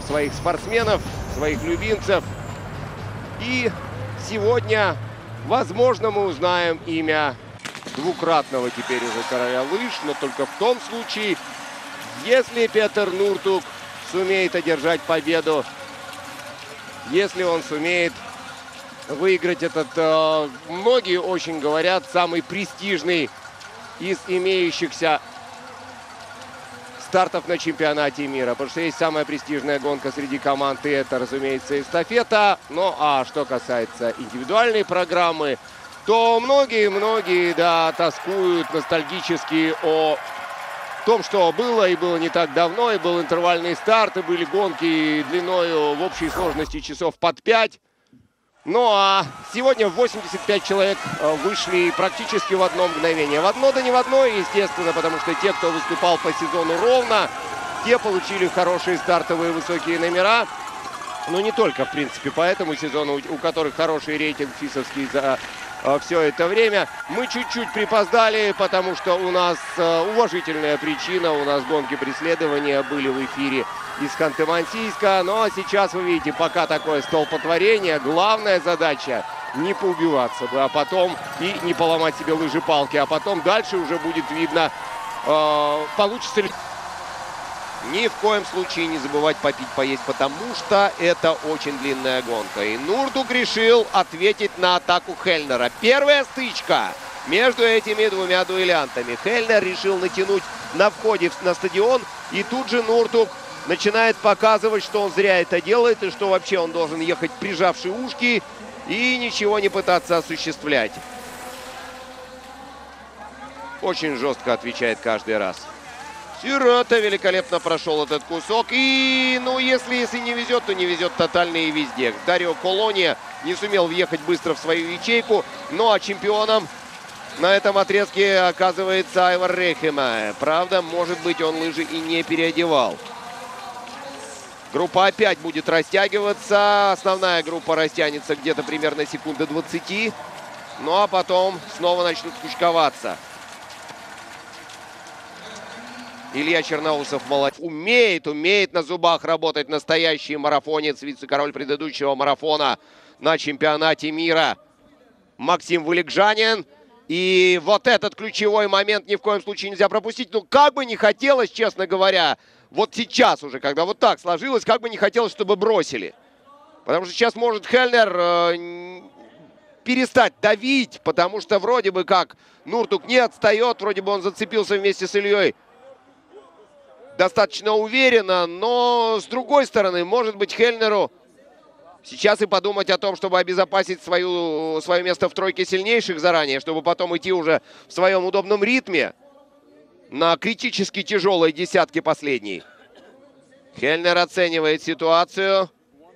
своих спортсменов, своих любимцев. И сегодня, возможно, мы узнаем имя двукратного теперь уже короля лыж, но только в том случае, если Петер Нуртук сумеет одержать победу, если он сумеет выиграть этот, многие очень говорят, самый престижный из имеющихся стартов на чемпионате мира. Потому что есть самая престижная гонка среди команд, и это, разумеется, эстафета. Ну, а что касается индивидуальной программы, то многие, да, тоскуют ностальгически о том, что было, и было не так давно, и был интервальный старт, и были гонки длиною в общей сложности часов под 5. Ну а сегодня 85 человек вышли практически в одно мгновение. В одно, да не в одно, естественно, потому что те, кто выступал по сезону ровно, те получили хорошие стартовые высокие номера. Но не только, в принципе, по этому сезону, у которых хороший рейтинг фисовский за все это время. Мы чуть-чуть припоздали, потому что у нас уважительная причина, у нас гонки преследования были в эфире из Ханты-Мансийска. Но сейчас вы видите, пока такое столпотворение, главная задача не поубиваться бы, а потом и не поломать себе лыжи-палки, а потом дальше уже будет видно, получится ли. Ни в коем случае не забывать попить, поесть, потому что это очень длинная гонка. И Нуртук решил ответить на атаку Хельнера. Первая стычка между этими двумя дуэлянтами. Хельнер решил натянуть на входе на стадион, и тут же Нуртук начинает показывать, что он зря это делает, и что вообще он должен ехать прижавши ушки и ничего не пытаться осуществлять. Очень жестко отвечает каждый раз. Сирота великолепно прошел этот кусок. И, ну, если не везет, то не везет тотально и везде. Дарио Колония не сумел въехать быстро в свою ячейку. Ну, а чемпионом на этом отрезке оказывается Айвар Рейхема. Правда, может быть, он лыжи и не переодевал. Группа опять будет растягиваться. Основная группа растянется где-то примерно секунды 20. Ну, а потом снова начнут кучковаться. Илья Черноусов молодец. Умеет на зубах работать настоящий марафонец, вице-король предыдущего марафона на чемпионате мира Максим Вылегжанин. И вот этот ключевой момент ни в коем случае нельзя пропустить. Ну, как бы не хотелось, честно говоря, вот сейчас уже, когда вот так сложилось, как бы не хотелось, чтобы бросили. Потому что сейчас может Хельнер перестать давить, потому что вроде бы как Нуртук не отстает, вроде бы он зацепился вместе с Ильей достаточно уверенно, но с другой стороны, может быть, Хельнеру сейчас и подумать о том, чтобы обезопасить свое место в тройке сильнейших заранее, чтобы потом идти уже в своем удобном ритме на критически тяжелой десятке последней. Хельнер оценивает ситуацию.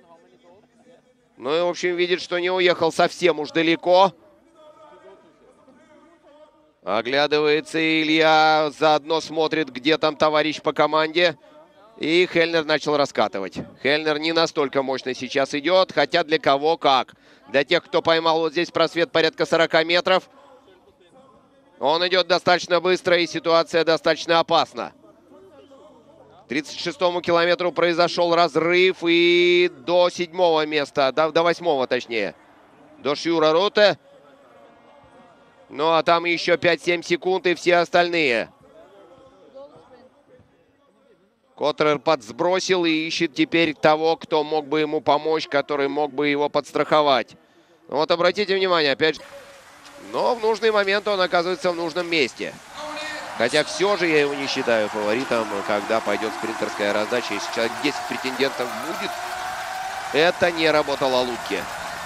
Ну и, в общем, видит, что не уехал совсем уж далеко. Оглядывается Илья, заодно смотрит, где там товарищ по команде. И Хельнер начал раскатывать. Хельнер не настолько мощно сейчас идет, хотя для кого как. Для тех, кто поймал вот здесь просвет порядка 40 метров, он идет достаточно быстро, и ситуация достаточно опасна. К 36-му километру произошел разрыв, и до 7-го места, до 8-го точнее, до Шьюра Руте. Ну, а там еще 5-7 секунд, и все остальные. Котрер подсбросил и ищет теперь того, кто мог бы ему помочь, который мог бы его подстраховать. Вот обратите внимание, опять же. Но в нужный момент он оказывается в нужном месте. Хотя все же я его не считаю фаворитом, когда пойдет спринтерская раздача. Если человек 10 претендентов будет, это не работа Лалутки.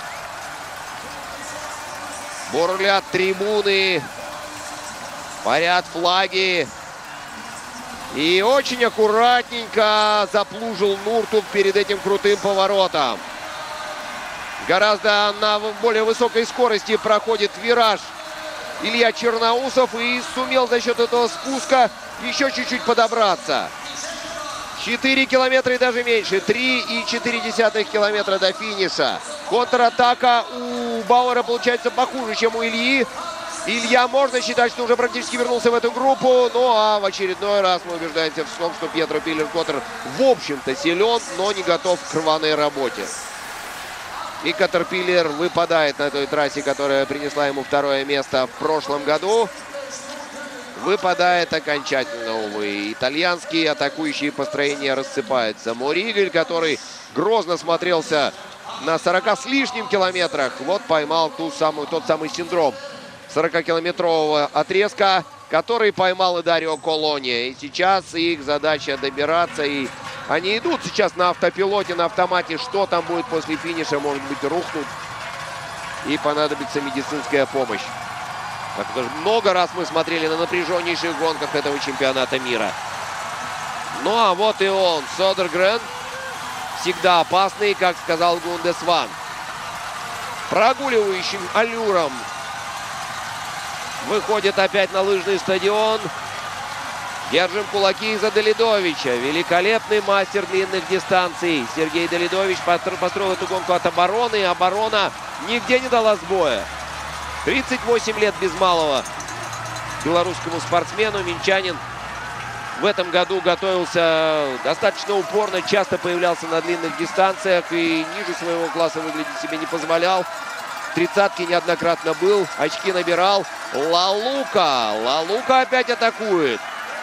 Бурлят трибуны, парят флаги. И очень аккуратненько заплужил Нуртук перед этим крутым поворотом. Гораздо на более высокой скорости проходит вираж Илья Черноусов и сумел за счет этого спуска еще чуть-чуть подобраться. 4 километра и даже меньше. 3,4 километра до финиша. Контратака у Бауэра получается похуже, чем у Ильи. Илья, можно считать, что уже практически вернулся в эту группу. Ну а в очередной раз мы убеждаемся в том, что Пьетро Пиллер-Коттер в общем-то силен, но не готов к рваной работе. И Катерпиллер выпадает на той трассе, которая принесла ему второе место в прошлом году. Выпадает окончательно, увы. Итальянские атакующие построения рассыпаются. Моригель, который грозно смотрелся на 40 с лишним километрах, вот поймал тот самый синдром 40-километрового отрезка, который поймал и Дарио Колония. И сейчас их задача добираться. И они идут сейчас на автопилоте, на автомате. Что там будет после финиша, может быть, рухнут. И понадобится медицинская помощь. Потому что много раз мы смотрели на напряженнейших гонках этого чемпионата мира. Ну а вот и он, Södergren. Всегда опасный, как сказал Гунде Сван. Прогуливающим аллюром выходит опять на лыжный стадион. Держим кулаки за Делидовича. Великолепный мастер длинных дистанций. Сергей Делидович построил эту гонку от обороны. И оборона нигде не дала сбоя. 38 лет без малого белорусскому спортсмену. Минчанин в этом году готовился достаточно упорно. Часто появлялся на длинных дистанциях. И ниже своего класса выглядеть себе не позволял. Тридцатки неоднократно был. Очки набирал. Лалука. Лалука опять атакует.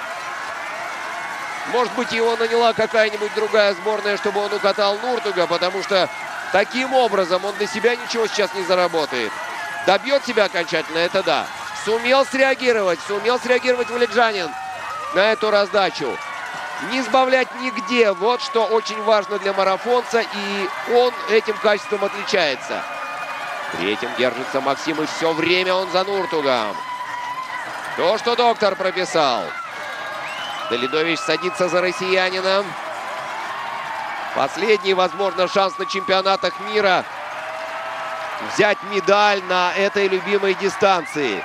Может быть, его наняла какая-нибудь другая сборная, чтобы он укатал Нуртуга, потому что таким образом он для себя ничего сейчас не заработает. Добьет себя окончательно, это да. Сумел среагировать Валиджанин на эту раздачу. Не сбавлять нигде. Вот что очень важно для марафонца, и он этим качеством отличается. Третьим держится Максим, и все время он за Нуртугом. То, что доктор прописал. Делидович садится за россиянином. Последний, возможно, шанс на чемпионатах мира взять медаль на этой любимой дистанции.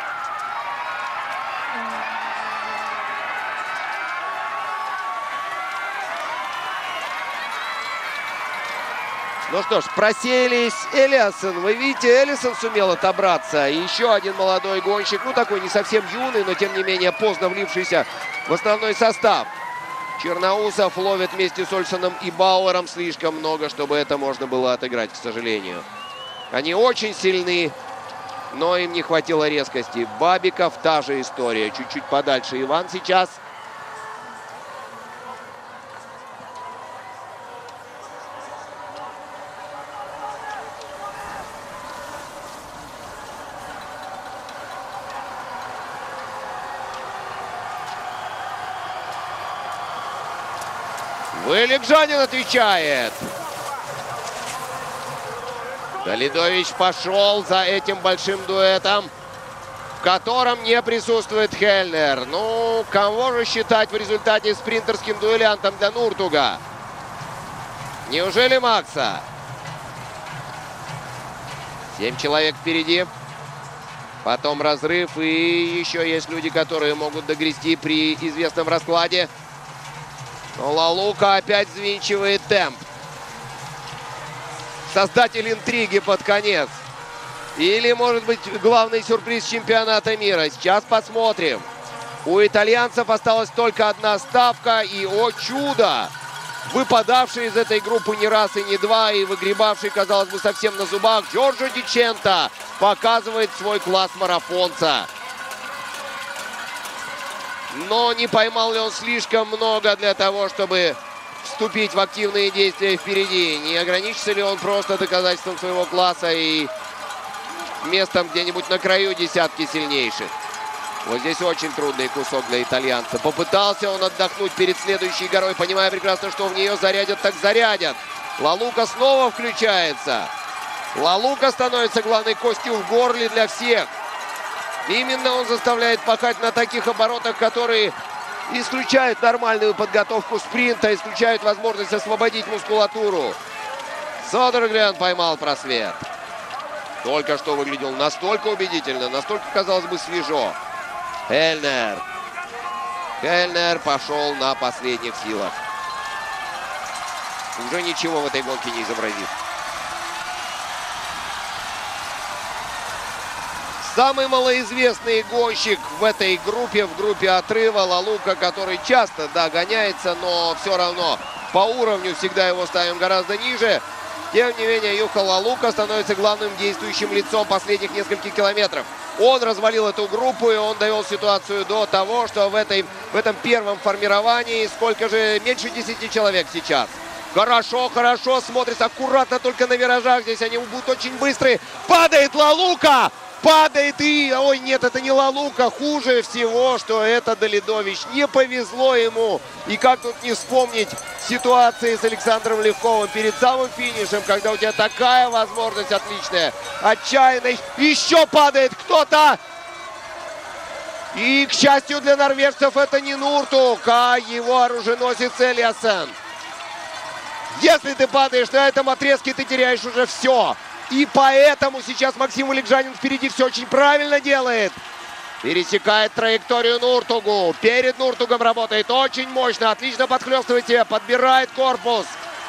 Ну что ж, просеялись Элиассон. Вы видите, Элиассон сумел отобраться. И еще один молодой гонщик, ну такой не совсем юный, но тем не менее поздно влившийся в основной состав. Черноусов ловит вместе с Ольсоном и Бауэром слишком много, чтобы это можно было отыграть, к сожалению. Они очень сильны, но им не хватило резкости. Бабиков та же история. Чуть-чуть подальше Иван сейчас. Валиджанин отвечает. Делидович пошел за этим большим дуэтом, в котором не присутствует Хельнер. Ну, кого же считать в результате спринтерским дуэлянтом для Нуртуга? Неужели Макса? 7 человек впереди. Потом разрыв. И еще есть люди, которые могут догрести при известном раскладе. Но Лалука опять взвинчивает темп. Создатель интриги под конец. Или, может быть, главный сюрприз чемпионата мира. Сейчас посмотрим. У итальянцев осталась только одна ставка. И, о чудо! Выпадавший из этой группы не раз и не два. И выгребавший, казалось бы, совсем на зубах. Джорджо Ди Ченто показывает свой класс марафонца. Но не поймал ли он слишком много для того, чтобы вступить в активные действия впереди? Не ограничится ли он просто доказательством своего класса и местом где-нибудь на краю десятки сильнейших? Вот здесь очень трудный кусок для итальянца. Попытался он отдохнуть перед следующей горой, понимая прекрасно, что в нее зарядят, так зарядят. Лалука снова включается. Лалука становится главной костью в горле для всех. Именно он заставляет пахать на таких оборотах, которые исключают нормальную подготовку спринта, исключают возможность освободить мускулатуру. Södergren поймал просвет. Только что выглядел настолько убедительно, настолько, казалось бы, свежо. Хельнер. Хельнер пошел на последних силах. Уже ничего в этой гонке не изобразит. Самый малоизвестный гонщик в этой группе, в группе отрыва, Лалука, который часто, да, гоняется, но все равно по уровню всегда его ставим гораздо ниже. Тем не менее, Юха Лалука становится главным действующим лицом последних нескольких километров. Он развалил эту группу, и он довел ситуацию до того, что в этом первом формировании сколько же, меньше 10 человек сейчас. Хорошо, хорошо смотрится, аккуратно только на виражах. Здесь они будут очень быстрые. Падает Лалука! Падает и... Ой, нет, это не Лалука. Хуже всего, что это Долидович. Не повезло ему. И как тут не вспомнить ситуации с Александром Левковым перед самым финишем, когда у тебя такая возможность отличная. Отчаянно. Еще падает кто-то. И, к счастью для норвежцев, это не Нуртуг, а его оруженосец Элиассен. Если ты падаешь на этом отрезке, ты теряешь уже все. И поэтому сейчас Максим Вылегжанин впереди все очень правильно делает. Пересекает траекторию Нуртугу. Перед Нуртугом работает очень мощно. Отлично подхлестывает себя. Подбирает корпус.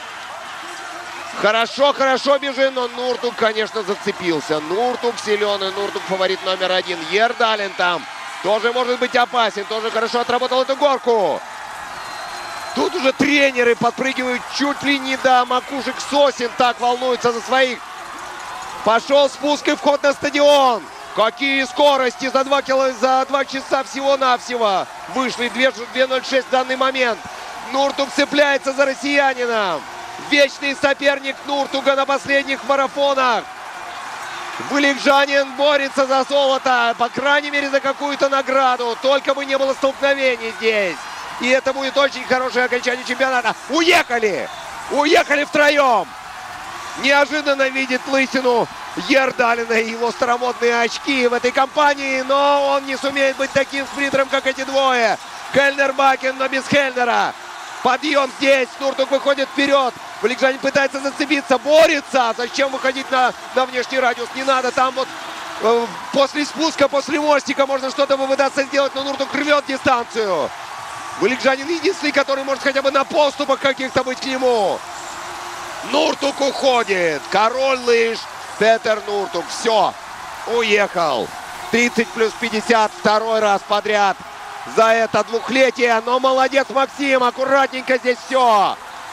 Хорошо, хорошо бежит, но Нуртуг, конечно, зацепился. Нуртуг силен, и Нуртуг фаворит номер 1. Ердален там тоже может быть опасен. Тоже хорошо отработал эту горку. Тут уже тренеры подпрыгивают чуть ли не до макушек сосен. Так волнуются за своих. Пошел спуск и вход на стадион. Какие скорости за 2 часа всего-навсего. Вышли 2:06 в данный момент. Нуртуг цепляется за россиянином. Вечный соперник Нуртуга на последних марафонах. Вылегжанин борется за золото. По крайней мере, за какую-то награду. Только бы не было столкновений здесь. И это будет очень хорошее окончание чемпионата. Уехали! Уехали втроем! Неожиданно видит лысину Ердалена и его старомодные очки в этой компании, но он не сумеет быть таким спринтером, как эти двое. Хельнер Бакен, но без Хельнера. Подъем здесь, Нуртуг выходит вперед. Вылегжанин пытается зацепиться, борется. Зачем выходить на внешний радиус? Не надо, там вот после спуска, после мостика можно что-то попытаться сделать, но Нуртуг рвет дистанцию. Вылегжанин единственный, который может хотя бы на подступах каких-то быть к нему. Нуртуг уходит. Король лыж Петер Нуртуг. Все. Уехал. 30+50 второй раз подряд за это двухлетие. Но молодец Максим. Аккуратненько здесь все.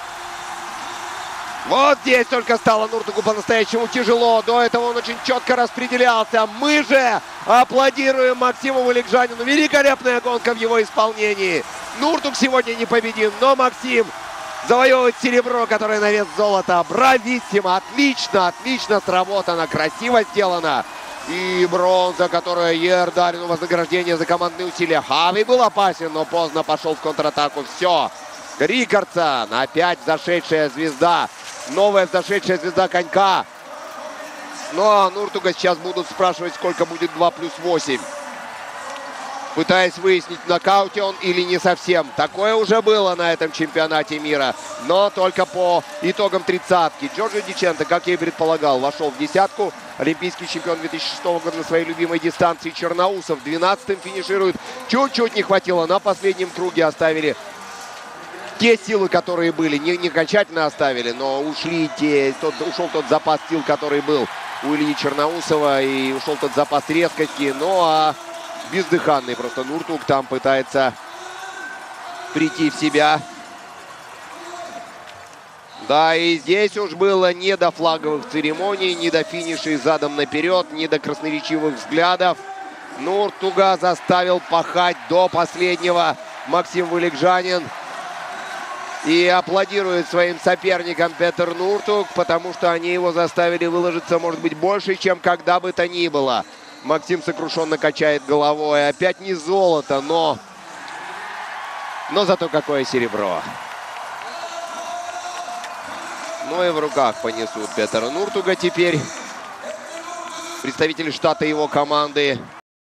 Вот здесь только стало Нуртугу по-настоящему тяжело. До этого он очень четко распределялся. Мы же аплодируем Максиму Вылегжанину. Великолепная гонка в его исполнении. Нуртуг сегодня непобедим, но Максим завоевывает серебро, которое на вес золота. Брависсимо, отлично, отлично сработано, красиво сделано. И бронза, которая Ердалину вознаграждение за командные усилия. Хави был опасен, но поздно пошел в контратаку. Все. Рикардсон, опять зашедшая звезда. Новая зашедшая звезда конька. Но Нуртуга сейчас будут спрашивать, сколько будет 2+8. Пытаясь выяснить, в нокауте он или не совсем. Такое уже было на этом чемпионате мира. Но только по итогам тридцатки. Джорджио Диченто, как я и предполагал, вошел в десятку. Олимпийский чемпион 2006 года на своей любимой дистанции. Черноусов 12-м финиширует. Чуть-чуть не хватило. На последнем круге оставили те силы, которые были. Не окончательно оставили, но ушли ушел тот запас сил, который был у Ильи Черноусова. И ушел тот запас резкости. Ну а бездыханный просто Нуртуг там пытается прийти в себя. Да, и здесь уж было не до флаговых церемоний, не до финишей задом наперед, не до красноречивых взглядов. Нуртуга заставил пахать до последнего Максим Вылегжанин. И аплодирует своим соперникам Петер Нуртуг, потому что они его заставили выложиться, может быть, больше, чем когда бы то ни было. Максим сокрушенно качает головой. Опять не золото, но зато какое серебро. Ну и в руках понесут Петера Нуртуга теперь представители штата его команды.